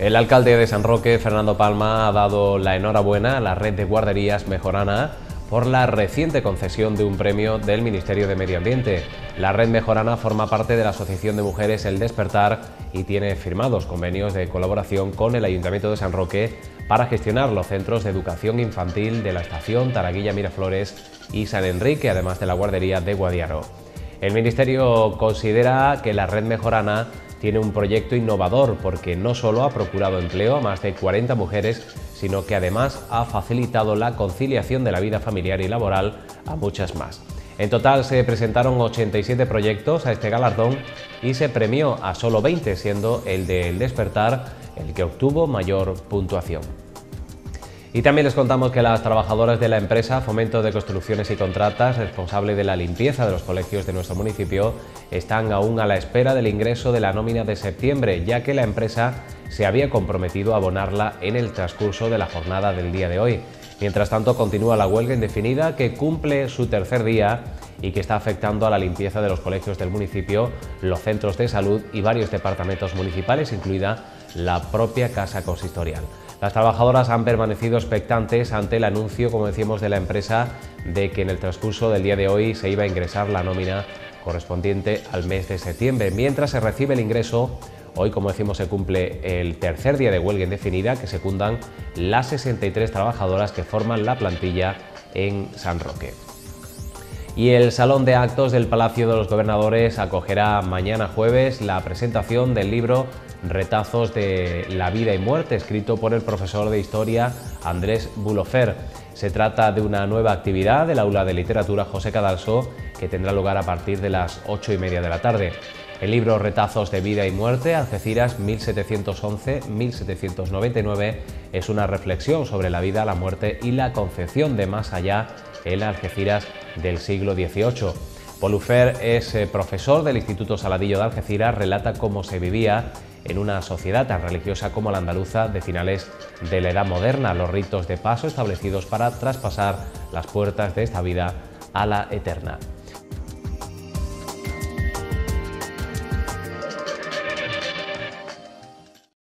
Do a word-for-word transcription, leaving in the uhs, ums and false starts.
El alcalde de San Roque, Fernando Palma, ha dado la enhorabuena a la red de guarderías Mejorana por la reciente concesión de un premio del Ministerio de Medio Ambiente. La red Mejorana forma parte de la Asociación de Mujeres El Despertar y tiene firmados convenios de colaboración con el Ayuntamiento de San Roque para gestionar los centros de educación infantil de la estación Taraguilla Miraflores y San Enrique, además de la guardería de Guadiaro. El Ministerio considera que la red Mejorana tiene un proyecto innovador porque no solo ha procurado empleo a más de cuarenta mujeres, sino que además ha facilitado la conciliación de la vida familiar y laboral a muchas más. En total se presentaron ochenta y siete proyectos a este galardón y se premió a solo veinte, siendo el de El Despertar el que obtuvo mayor puntuación. Y también les contamos que las trabajadoras de la empresa Fomento de Construcciones y Contratas, responsable de la limpieza de los colegios de nuestro municipio, están aún a la espera del ingreso de la nómina de septiembre, ya que la empresa se había comprometido a abonarla en el transcurso de la jornada del día de hoy. Mientras tanto, continúa la huelga indefinida que cumple su tercer día y que está afectando a la limpieza de los colegios del municipio, los centros de salud y varios departamentos municipales, incluida la propia Casa Consistorial. Las trabajadoras han permanecido expectantes ante el anuncio, como decíamos, de la empresa de que en el transcurso del día de hoy se iba a ingresar la nómina correspondiente al mes de septiembre. Mientras se recibe el ingreso, hoy, como decimos, se cumple el tercer día de huelga indefinida que secundan las sesenta y tres trabajadoras que forman la plantilla en San Roque. Y el Salón de Actos del Palacio de los Gobernadores acogerá mañana jueves la presentación del libro Retazos de la vida y muerte, escrito por el profesor de Historia Andrés Bulofer. Se trata de una nueva actividad del Aula de Literatura José Cadalso que tendrá lugar a partir de las ocho y media de la tarde. El libro Retazos de vida y muerte, Algeciras mil setecientos once a mil setecientos noventa y nueve, es una reflexión sobre la vida, la muerte y la concepción de más allá en Algeciras del siglo dieciocho. Bulofer es eh, profesor del Instituto Saladillo de Algeciras, relata cómo se vivía en una sociedad tan religiosa como la andaluza de finales de la Edad Moderna, los ritos de paso establecidos para traspasar las puertas de esta vida a la eterna.